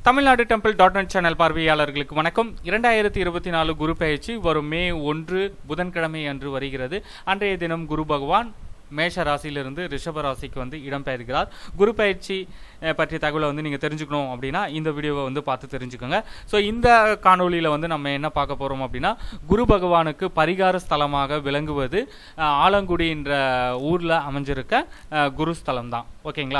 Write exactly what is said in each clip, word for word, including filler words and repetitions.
Tamil Nadu temple dot net channel பார்வையாளர்களுக்கு வணக்கம். இரண்டாயிரத்தி இருபத்தி நாலு குரு பயிற்சி வரும் மே ஒன்று புதன்கிழமை அன்று வருகிறது. அன்றைய தினம் குரு பகவான் மேஷ ராசியிலிருந்து ரிஷப ராசிக்கு வந்து இடம்பெயர்கிறார். குரு பயிற்சி பற்றிய தகவலை வந்து நீங்கள் தெரிஞ்சுக்கணும் அப்படின்னா இந்த வீடியோவை வந்து பார்த்து தெரிஞ்சுக்கோங்க. ஸோ இந்த காணொலியில் வந்து நம்ம என்ன பார்க்க போகிறோம் அப்படின்னா, குரு பகவானுக்கு பரிகார ஸ்தலமாக விளங்குவது ஆலங்குடி என்ற ஊரில் அமைஞ்சிருக்க குரு ஸ்தலம் தான். ஓகேங்களா?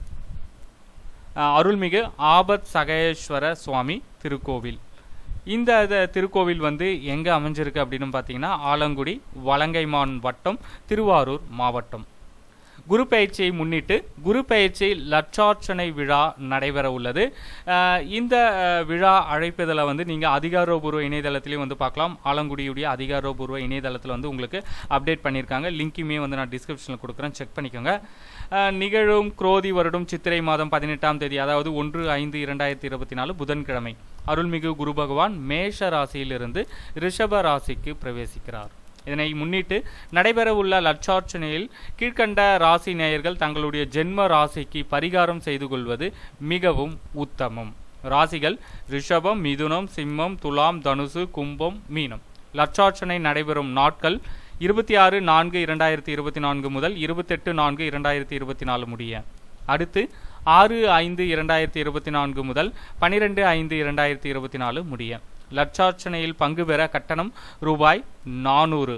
அருள்மிகு ஆபத் சகேஸ்வர சுவாமி திருக்கோவில். இந்த திருக்கோவில் வந்து எங்கே அமைஞ்சிருக்கு அப்படின்னு பார்த்தீங்கன்னா, ஆலங்குடி, வலங்கைமான் வட்டம், திருவாரூர் மாவட்டம். குரு பயிற்சியை முன்னிட்டு குரு பயிற்சி லட்சார்ச்சனை விழா நடைபெற உள்ளது. இந்த விழா அழைப்பதில் வந்து நீங்கள் அதிகாரப்பூர்வ இணையதளத்திலையும் வந்து பார்க்கலாம். ஆலங்குடியுடைய அதிகாரப்பூர்வ இணையதளத்தில் வந்து உங்களுக்கு அப்டேட் பண்ணியிருக்காங்க. லிங்க்குமே வந்து நான் டிஸ்கிரிப்ஷனில் கொடுக்குறேன், செக் பண்ணிக்கோங்க. நிகழும் குரோதி வருடம் சித்திரை மாதம் பதினெட்டாம் தேதி, அதாவது ஒன்று ஐந்து இரண்டாயிரத்தி இருபத்தி நாலு புதன்கிழமை, அருள்மிகு குரு பகவான் மேஷ ராசியிலிருந்து ரிஷப ராசிக்கு பிரவேசிக்கிறார். இதனை முன்னிட்டு நடைபெறவுள்ள லட்சார்ச்சனையில் கீழ்கண்ட ராசி நேயர்கள் தங்களுடைய ஜென்ம ராசிக்கு பரிகாரம் செய்து கொள்வது மிகவும் உத்தமம். ராசிகள் ரிஷபம், மிதுனம், சிம்மம், துலாம், தனுசு, கும்பம், மீனம். லட்சார்ச்சனை நடைபெறும் நாட்கள் இருபத்தி ஆறு நான்கு இரண்டாயிரத்தி இருபத்தி நான்கு முதல் இருபத்தெட்டு நான்கு இரண்டாயிரத்தி இருபத்தி நாலு முடிய. அடுத்து ஆறு ஐந்து இரண்டாயிரத்தி இருபத்தி நான்கு முதல் பனிரெண்டு ஐந்து இரண்டாயிரத்தி இருபத்தி நாலு முடிய. லட்சார்ச்சனையில் பங்கு பெற கட்டணம் ரூபாய் நானூறு.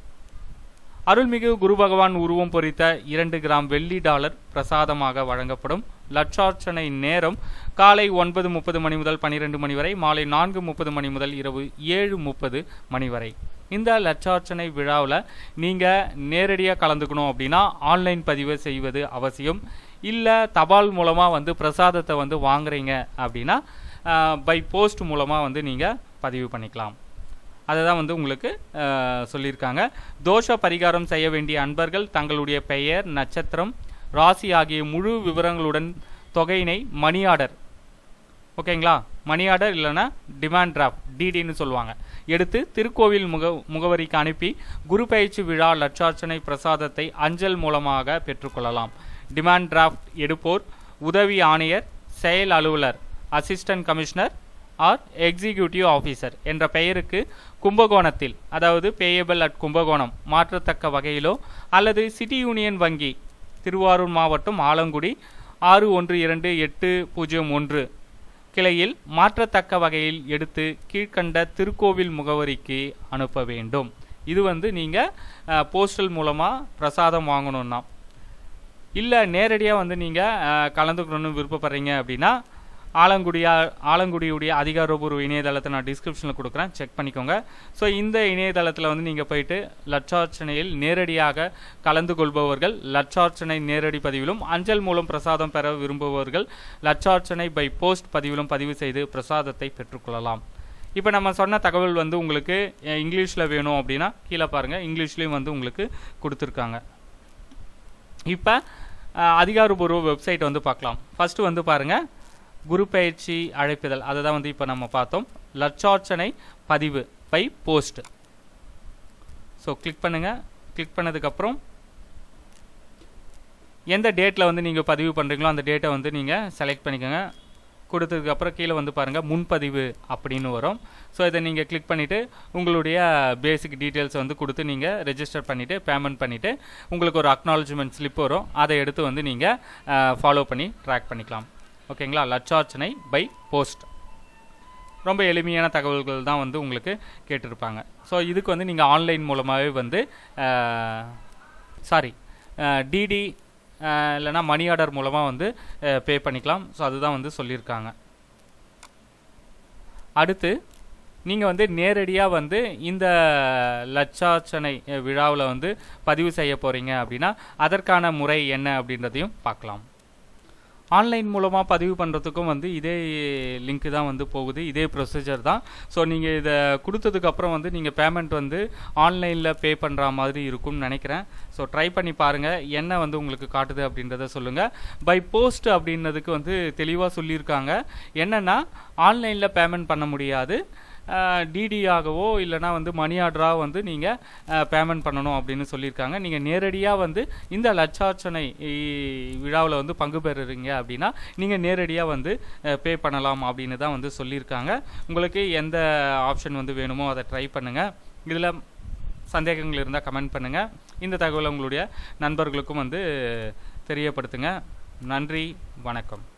அருள்மிகு குரு பகவான் உருவம் பொறித்த இரண்டு கிராம் வெள்ளி டாலர் பிரசாதமாக வழங்கப்படும். லட்சார்ச்சனை நேரம் காலை ஒன்பது முப்பது மணி முதல் பனிரெண்டு மணி வரை, மாலை நான்கு முப்பது மணி முதல் இரவு ஏழு முப்பது மணி வரை. இந்த லட்சார்ச்சனை விழாவில் நீங்கள் நேரடியாக கலந்துக்கணும் அப்படின்னா ஆன்லைன் பதிவு செய்வது அவசியம். இல்லை தபால் மூலமாக வந்து பிரசாதத்தை வந்து வாங்குறீங்க அப்படின்னா பை போஸ்ட் மூலமாக வந்து நீங்கள் பதிவு பண்ணிக்கலாம். அதை தான் வந்து உங்களுக்கு சொல்லியிருக்காங்க. தோஷ பரிகாரம் செய்ய வேண்டிய அன்பர்கள் தங்களுடைய பெயர், நட்சத்திரம், ராசி ஆகிய முழு விவரங்களுடன் தொகையினை மணி ஆர்டர், ஓகேங்களா, மணி ஆர்டர் இல்லைன்னா டிமாண்ட் டிராஃப்ட், டிடின்னு சொல்லுவாங்க, எடுத்து திருக்கோவில் முக முகவரிக்கு அனுப்பி குரு பயிற்சி விழா லட்சார்ச்சனை பிரசாதத்தை அஞ்சல் மூலமாக பெற்றுக்கொள்ளலாம். டிமாண்ட் டிராஃப்ட் எடுப்போர் உதவி ஆணையர், செயல் அலுவலர், assistant commissioner or executive officer என்ற பெயருக்கு கும்பகோணத்தில், அதாவது பேயபிள் அட் கும்பகோணம் மாற்றத்தக்க வகையிலோ அல்லது சிட்டி யூனியன் வங்கி, திருவாரூர் மாவட்டம், ஆலங்குடி ஆறு ஒன்று இரண்டு எட்டு பூஜ்ஜியம் ஒன்று கிளையில் மாற்றத்தக்க வகையில் எடுத்து கீழ்கண்ட திருக்கோவில் முகவரிக்கு அனுப்ப வேண்டும். இது வந்து நீங்கள் போஸ்டல் மூலமாக பிரசாதம் வாங்கணுன்னா, இல்லை நேரடியாக வந்து நீங்கள் கலந்துக்கணும்னு விருப்பப்படுறீங்க அப்படின்னா ஆலங்குடியா ஆலங்குடியுடைய அதிகாரப்பூர்வ இணையதளத்தை நான் டிஸ்கிரிப்ஷனில் கொடுக்குறேன், செக் பண்ணிக்கோங்க. ஸோ இந்த இணையதளத்தில் வந்து நீங்கள் போயிட்டு லட்சார்ச்சனையில் நேரடியாக கலந்து கொள்பவர்கள் லட்சார்ச்சனை நேரடி பதிவிலும், அஞ்சல் மூலம் பிரசாதம் பெற விரும்புபவர்கள் லட்சார்ச்சனை பை போஸ்ட் பதிவிலும் பதிவு செய்து பிரசாதத்தை பெற்றுக்கொள்ளலாம். இப்போ நம்ம சொன்ன தகவல் வந்து உங்களுக்கு இங்கிலீஷில் வேணும் அப்படின்னா கீழே பாருங்கள், இங்கிலீஷ்லேயும் வந்து உங்களுக்கு கொடுத்துருக்காங்க. இப்போ அதிகாரப்பூர்வ வெப்சைட் வந்து பார்க்கலாம். ஃபஸ்ட்டு வந்து பாருங்கள், குரு பயிற்சி அழைப்புதல், அதை தான் வந்து இப்போ நம்ம பார்த்தோம். லட்சார்ச்சனை பதிவு பை போஸ்ட். ஸோ கிளிக் பண்ணுங்கள். கிளிக் பண்ணதுக்கப்புறம் எந்த டேட்டில் வந்து நீங்கள் பதிவு பண்ணுறீங்களோ அந்த டேட்டை வந்து நீங்கள் செலக்ட் பண்ணிக்கோங்க. கொடுத்ததுக்கப்புறம் கீழே வந்து பாருங்கள் முன்பதிவு அப்படின்னு வரும். ஸோ இதை நீங்கள் கிளிக் பண்ணிவிட்டு உங்களுடைய பேசிக் டீட்டெயில்ஸை வந்து கொடுத்து நீங்கள் ரெஜிஸ்டர் பண்ணிவிட்டு பேமெண்ட் பண்ணிவிட்டு உங்களுக்கு ஒரு அக்னாலஜ்மெண்ட் ஸ்லிப் வரும். அதை எடுத்து வந்து நீங்கள் ஃபாலோ பண்ணி ட்ராக் பண்ணிக்கலாம். ஓகேங்களா? லட்சார்ச்சனை பை போஸ்ட் ரொம்ப எளிமையான தகவல்கள் தான் வந்து உங்களுக்கு கேட்டிருப்பாங்க. ஸோ இதுக்கு வந்து நீங்கள் ஆன்லைன் மூலமாகவே வந்து சாரி டிடி இல்லைனா மணி ஆர்டர் மூலமாக வந்து பே பண்ணிக்கலாம். ஸோ அதுதான் வந்து சொல்லியிருக்காங்க. அடுத்து நீங்கள் வந்து நேரடியாக வந்து இந்த லட்சார்ச்சனை விழாவில் வந்து பதிவு செய்ய போகிறீங்க அப்படின்னா அதற்கான முறை என்ன அப்படின்றதையும் பார்க்கலாம். ஆன்லைன் மூலமாக பதிவு பண்ணுறதுக்கும் வந்து இதே லிங்க்கு தான் வந்து போகுது, இதே ப்ரொசீஜர் தான். ஸோ நீங்கள் இதை கொடுத்ததுக்கப்புறம் வந்து நீங்கள் பேமெண்ட் வந்து ஆன்லைனில் பே பண்ணுற மாதிரி இருக்கும்னு நினைக்கிறேன். ஸோ ட்ரை பண்ணி பாருங்கள், என்ன வந்து உங்களுக்கு காட்டுது அப்படின்றத சொல்லுங்கள். பை போஸ்ட் அப்படின்றதுக்கு வந்து தெளிவாக சொல்லியிருக்காங்க. என்னென்னா ஆன்லைனில் பேமெண்ட் பண்ண முடியாது, டிடியாகவோ இல்லைனா வந்து மணி ஆர்டராக வந்து நீங்கள் பேமெண்ட் பண்ணணும் அப்படின்னு சொல்லியிருக்காங்க. நீங்கள் நேரடியாக வந்து இந்த லட்சார்ச்சனை விழாவில் வந்து பங்கு பெறுறீங்க அப்படின்னா நீங்கள் நேரடியாக வந்து பே பண்ணலாம் அப்படின்னு தான் வந்து சொல்லியிருக்காங்க. உங்களுக்கு எந்த ஆப்ஷன் வந்து வேணுமோ அதை ட்ரை பண்ணுங்கள். இதில் சந்தேகங்கள் இருந்தால் கமெண்ட் பண்ணுங்கள். இந்த தகவலை உங்களுடைய நண்பர்களுக்கும் வந்து தெரியப்படுத்துங்க. நன்றி, வணக்கம்.